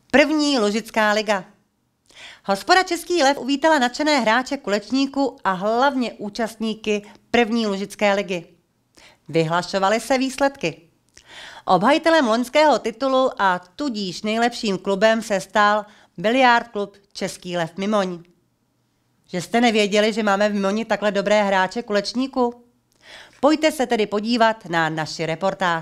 První Lužická liga. Hospoda Český lev uvítala nadšené hráče Kulečníku a hlavně účastníky první Lužické ligy. Vyhlašovaly se výsledky. Obhajitelem loňského titulu a tudíž nejlepším klubem se stal Biliard klub Český lev Mimoň. Že jste nevěděli, že máme v Mimoni takhle dobré hráče Kulečníku? Pojďte se tedy podívat na naši reportáž.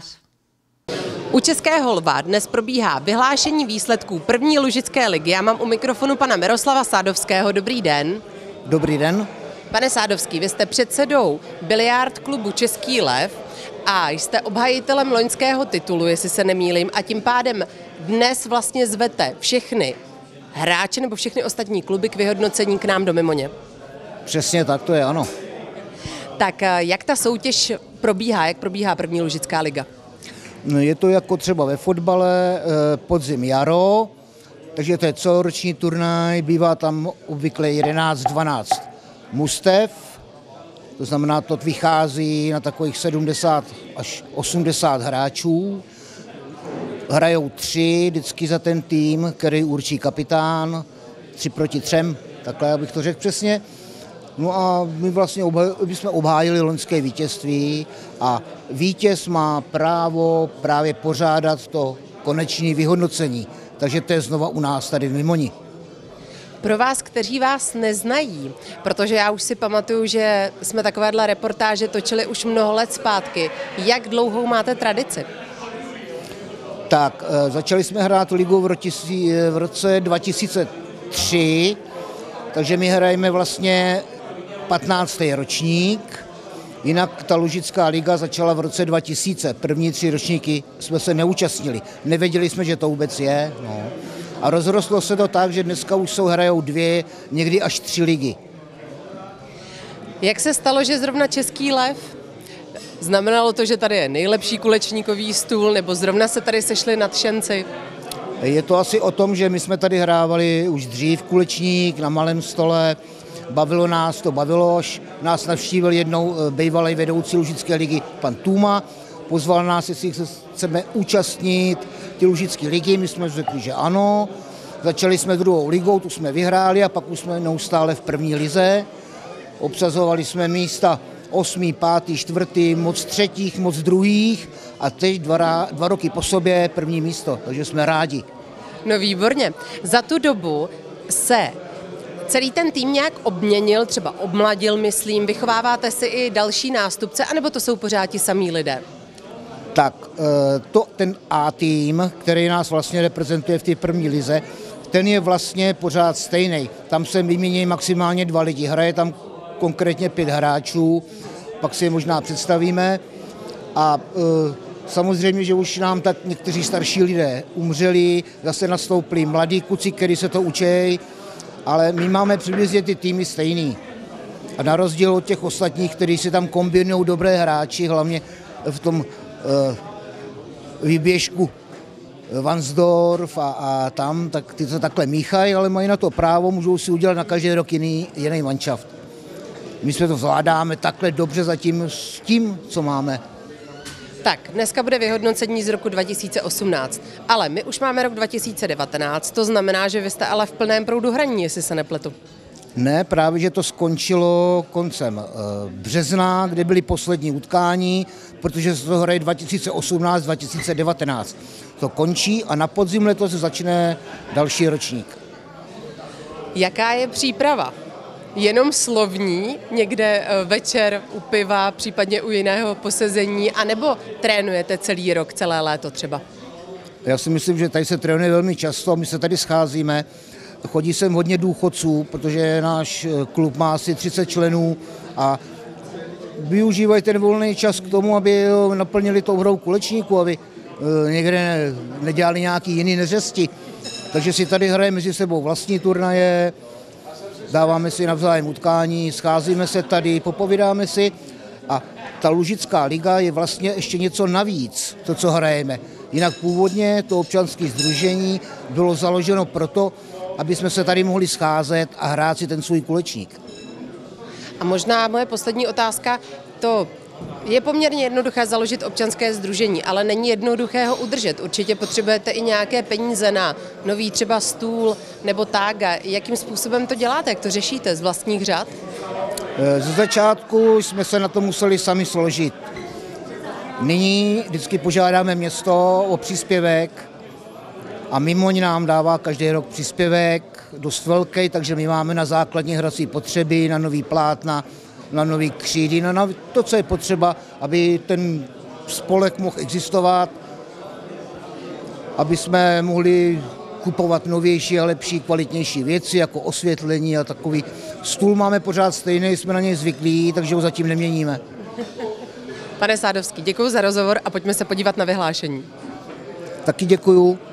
U Českého lva dnes probíhá vyhlášení výsledků první Lužické ligy. Já mám u mikrofonu pana Miroslava Sádovského. Dobrý den. Dobrý den. Pane Sádovský, vy jste předsedou Biliard klubu Český lev a jste obhajitelem loňského titulu, jestli se nemýlím, a tím pádem dnes vlastně zvete všechny hráče nebo všechny ostatní kluby k vyhodnocení k nám do Mimoně. Přesně tak to je, ano. Tak jak ta soutěž probíhá, jak probíhá první Lužická liga? No, je to jako třeba ve fotbale podzim, jaro, takže to je celoroční turnaj, bývá tam obvykle 11-12 mužstev, to znamená, to vychází na takových 70 až 80 hráčů. Hrajou 3 vždycky za ten tým, který určí kapitán, 3 proti 3, takhle abych to řekl přesně. No a my vlastně jsme obhájili loňské vítězství a vítěz má právo právě pořádat to konečné vyhodnocení. Takže to je znova u nás tady v Mimoni. Pro vás, kteří vás neznají, protože já už si pamatuju, že jsme takovéhle reportáže točili už mnoho let zpátky, jak dlouhou máte tradici? Tak, začali jsme hrát ligu v roce 2003, takže my hrajeme vlastně 15. ročník, jinak ta Lužická liga začala v roce 2000. První 3 ročníky jsme se neúčastnili, nevěděli jsme, že to vůbec je. No. A rozrostlo se to tak, že dneska už hrajou 2, někdy až 3 ligy. Jak se stalo, že zrovna Český lev? Znamenalo to, že tady je nejlepší kulečníkový stůl, nebo zrovna se tady sešli nadšenci? Je to asi o tom, že my jsme tady hrávali už dřív kulečník na malém stole, bavilo nás to, až nás navštívil jednou bývalý vedoucí Lužické ligy pan Tuma, pozval nás, jestli se chceme účastnit ty Lužické ligy, my jsme řekli, že ano, začali jsme 2. ligou, tu jsme vyhráli a pak už jsme neustále v první lize, obsazovali jsme místa 8., 5., 4., moc 3., moc 2. a teď 2 roky po sobě první místo, takže jsme rádi. No výborně. Za tu dobu se celý ten tým nějak obměnil, třeba obmladil, myslím, vychováváte si i další nástupce, anebo to jsou pořád ti samí lidé? Tak, ten A tým, který nás vlastně reprezentuje v té první lize, ten je vlastně pořád stejný. Tam se vymění maximálně 2 lidi, hraje tam konkrétně 5 hráčů, pak si je možná představíme a samozřejmě, že už nám tak někteří starší lidé umřeli, zase nastoupili mladí kluci, kteří se to učí, ale my máme přibližně ty týmy stejný. A na rozdíl od těch ostatních, kteří si tam kombinují dobré hráči, hlavně v tom výběžku Vansdorf a tam, tak ty to takhle míchají, ale mají na to právo, můžou si udělat na každý rok jiný manšaft. My jsme to zvládáme takhle dobře zatím s tím, co máme. Tak, dneska bude vyhodnocení z roku 2018, ale my už máme rok 2019, to znamená, že vy jste ale v plném proudu hraní, jestli se nepletu. Ne, právě, že to skončilo koncem března, kde byly poslední utkání, protože se to hraje 2018-2019. To končí a na podzim letos začne další ročník. Jaká je příprava? Jenom slovní, někde večer u piva, případně u jiného posezení, anebo trénujete celý rok, celé léto třeba? Já si myslím, že tady se trénuje velmi často, my se tady scházíme, chodí sem hodně důchodců, protože náš klub má asi 30 členů a využívají ten volný čas k tomu, aby naplnili tou hrou kulečníku, aby někde nedělali nějaký jiný neřesti. Takže si tady hrajeme mezi sebou vlastní turnaje, dáváme si navzájem utkání, scházíme se tady, popovídáme si a ta Lužická liga je vlastně ještě něco navíc, to, co hrajeme. Jinak původně to občanské sdružení bylo založeno proto, aby jsme se tady mohli scházet a hrát si ten svůj kulečník. A možná moje poslední otázka, to Je poměrně jednoduché založit občanské sdružení, ale není jednoduché ho udržet. Určitě potřebujete i nějaké peníze na nový třeba stůl nebo tak. Jakým způsobem to děláte, jak to řešíte z vlastních řad? Ze začátku jsme se na to museli sami složit. Nyní vždycky požádáme město o příspěvek a Mimoň nám dává každý rok příspěvek, dost velký, takže my máme na základní hrací potřeby, na nový plátna, na nový křídy, na to, co je potřeba, aby ten spolek mohl existovat, aby jsme mohli kupovat novější a lepší, kvalitnější věci, jako osvětlení a takový. Stůl máme pořád stejný, jsme na něj zvyklí, takže ho zatím neměníme. Pane Sádovský, děkuji za rozhovor a pojďme se podívat na vyhlášení. Taky děkuju.